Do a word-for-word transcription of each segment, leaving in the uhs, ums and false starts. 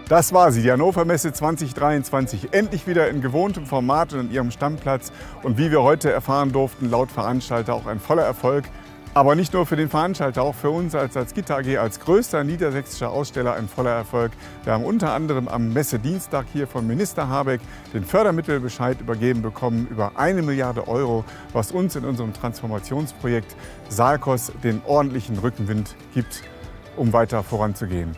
Das war sie, die Hannover Messe zwanzig dreiundzwanzig. Endlich wieder in gewohntem Format und an ihrem Stammplatz. Und wie wir heute erfahren durften, laut Veranstalter auch ein voller Erfolg. Aber nicht nur für den Veranstalter, auch für uns als Salzgitter A G als größter niedersächsischer Aussteller ein voller Erfolg. Wir haben unter anderem am Messedienstag hier von Minister Habeck den Fördermittelbescheid übergeben bekommen über eine Milliarde Euro, was uns in unserem Transformationsprojekt Salcos den ordentlichen Rückenwind gibt, um weiter voranzugehen.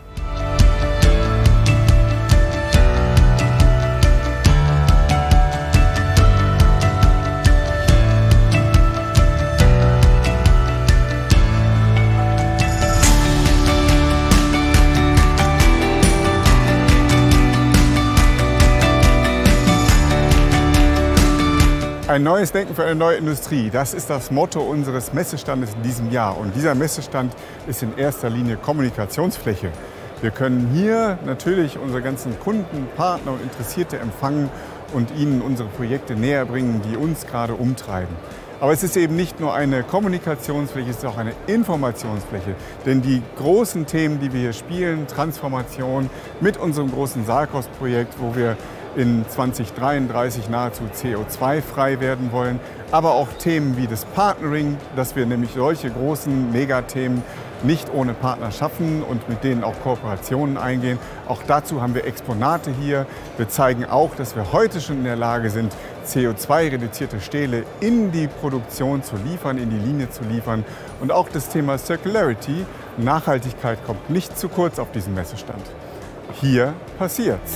Ein neues Denken für eine neue Industrie, das ist das Motto unseres Messestandes in diesem Jahr. Und dieser Messestand ist in erster Linie Kommunikationsfläche. Wir können hier natürlich unsere ganzen Kunden, Partner und Interessierte empfangen und ihnen unsere Projekte näher bringen, die uns gerade umtreiben. Aber es ist eben nicht nur eine Kommunikationsfläche, es ist auch eine Informationsfläche. Denn die großen Themen, die wir hier spielen, Transformation mit unserem großen Salcos-Projekt, wo wir in zwanzig dreiunddreißig nahezu C O zwei frei werden wollen, aber auch Themen wie das Partnering, dass wir nämlich solche großen Megathemen nicht ohne Partner schaffen und mit denen auch Kooperationen eingehen. Auch dazu haben wir Exponate hier. Wir zeigen auch, dass wir heute schon in der Lage sind, C O zwei reduzierte Stähle in die Produktion zu liefern, in die Linie zu liefern. Und auch das Thema Circularity, Nachhaltigkeit, kommt nicht zu kurz auf diesem Messestand. Hier passiert's.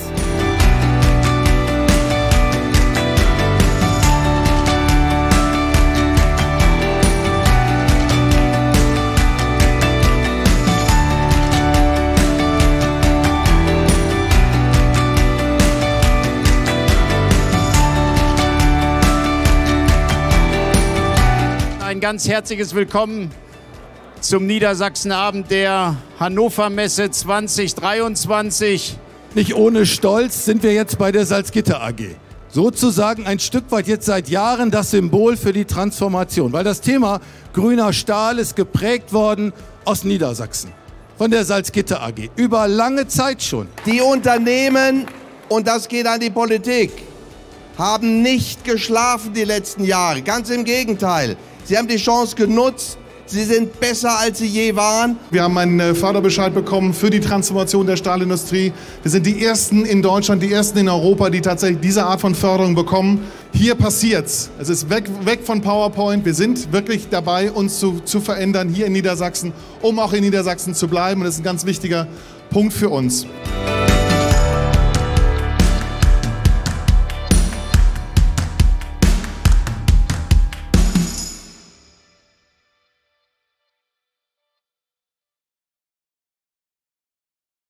Ein ganz herzliches Willkommen zum Niedersachsenabend der Hannover Messe zwanzig dreiundzwanzig. Nicht ohne Stolz sind wir jetzt bei der Salzgitter A G. Sozusagen ein Stück weit jetzt seit Jahren das Symbol für die Transformation. Weil das Thema grüner Stahl ist geprägt worden aus Niedersachsen. Von der Salzgitter A G. Über lange Zeit schon. Die Unternehmen, und das geht an die Politik, haben nicht geschlafen die letzten Jahre. Ganz im Gegenteil. Sie haben die Chance genutzt. Sie sind besser, als sie je waren. Wir haben einen Förderbescheid bekommen für die Transformation der Stahlindustrie. Wir sind die Ersten in Deutschland, die Ersten in Europa, die tatsächlich diese Art von Förderung bekommen. Hier passiert's. Es ist weg, weg von PowerPoint. Wir sind wirklich dabei, uns zu, zu verändern hier in Niedersachsen, um auch in Niedersachsen zu bleiben. Und das ist ein ganz wichtiger Punkt für uns.